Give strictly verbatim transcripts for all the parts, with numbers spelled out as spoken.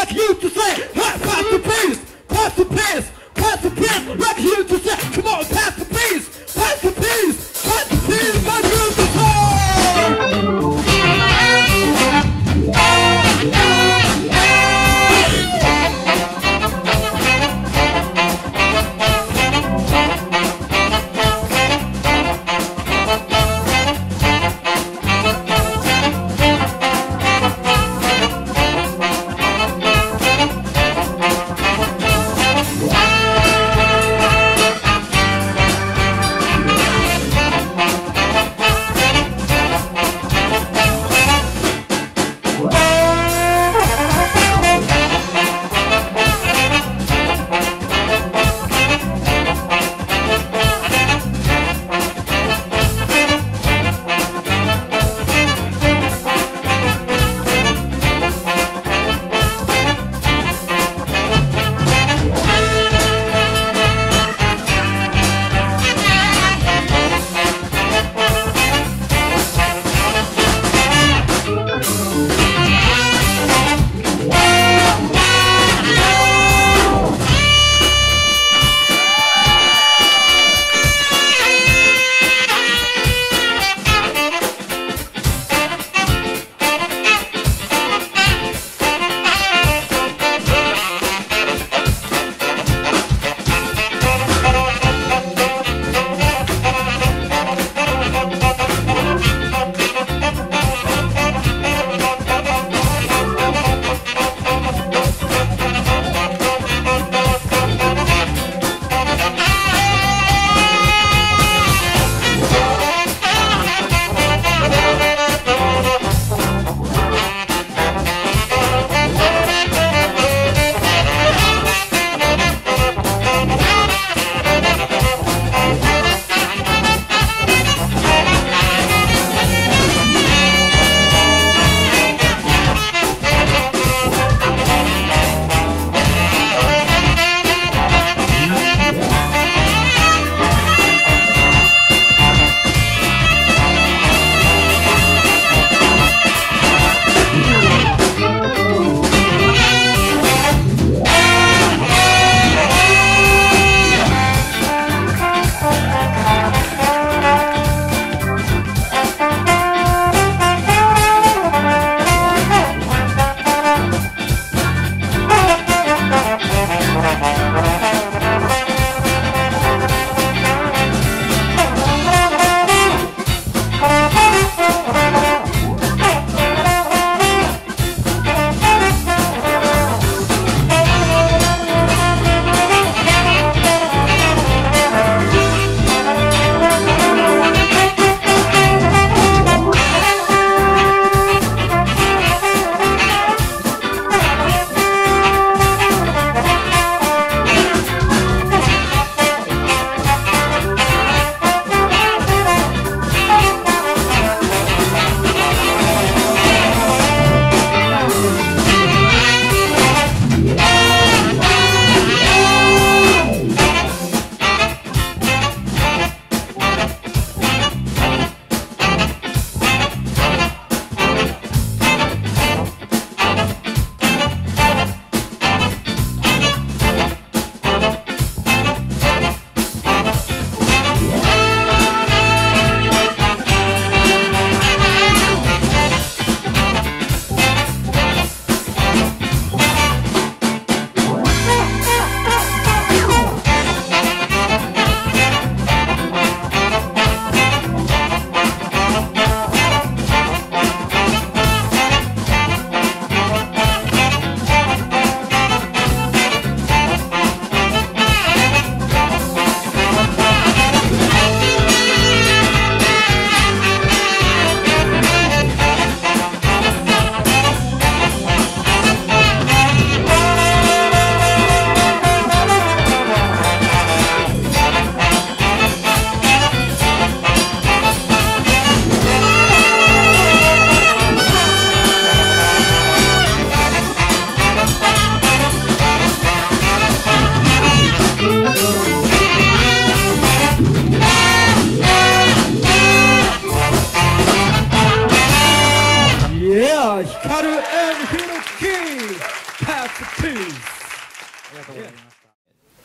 like you to say, hey, pass the peace, pass the peace, pass the peace, like you to say, come on, pass the peace, pass the peace, pass the peace, like you to say. Wow.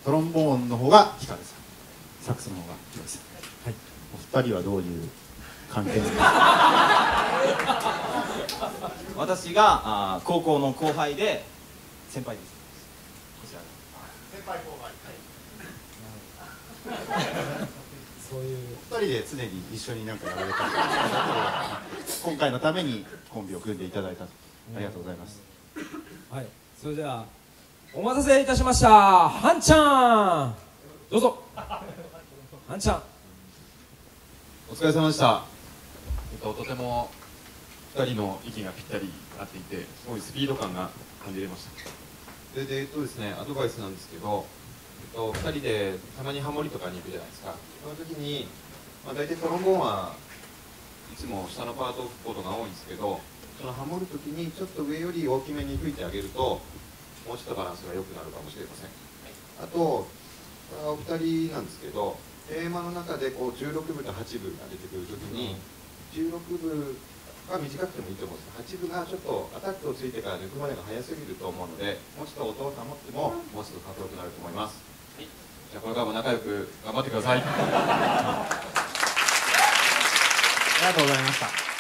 トロンボーンの方が光さん、サックスの方がヒロさん。はい。お二人はどういう関係ですか？ 私があ高校の後輩で先輩です。こちら先輩後輩。 そういうふたりで常に一緒になんかやられた今回のためにコンビを組んでいただいたと。ありがとうございます。 はい、それではお待たせいたしました、はんちゃんどうぞ。はんちゃん、 お疲れ様でした。えっと、とてもふたりの息がぴったり合っていて、すごいスピード感が感じれました。それで、えっとですね、アドバイスなんですけど、えっと、ふたりでたまにハモリとかに行くじゃないですか。その時に、まあ、大体トロンボーンはいつも下のパートを吹くことが多いんですけど、そのハモる時にちょっと上より大きめに吹いてあげると、もうちょっとバランスが良くなるかもしれません。あと、これはお二人なんですけど、テーマの中でこうじゅうろくぶとはちぶが出てくるときに、じゅうろくぶは短くてもいいと思うんですけど、はちぶがちょっとアタックをついてから抜くまでが早すぎると思うので、もうちょっと音を保ってももうちょっとかっこよくなると思います。はい、じゃあこれからも仲良く頑張ってください。 ありがとうございました。